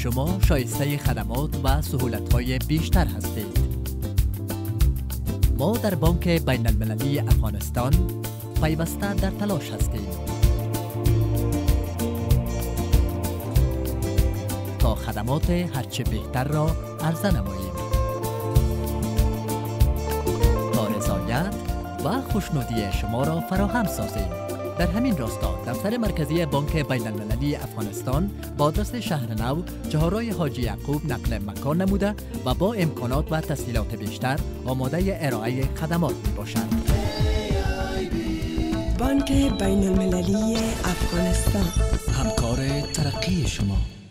شما شایسته خدمات و سهولت‌های بیشتر هستید. ما در بانک بین المللی افغانستان پیوسته در تلاش هستیم تا خدمات هرچه بهتر را عرضه نماییم تا رضایت و خوشنودی شما را فراهم سازیم. در همین راستا دفتر مرکزی بانک بین المللی افغانستان با آدرس شهر نو، چهارراه حاجی یعقوب نقل مکان نموده و با امکانات و تسهیلات بیشتر آماده ارائه خدمات می باشد. بانک بین المللی افغانستان، همکار ترقی شما.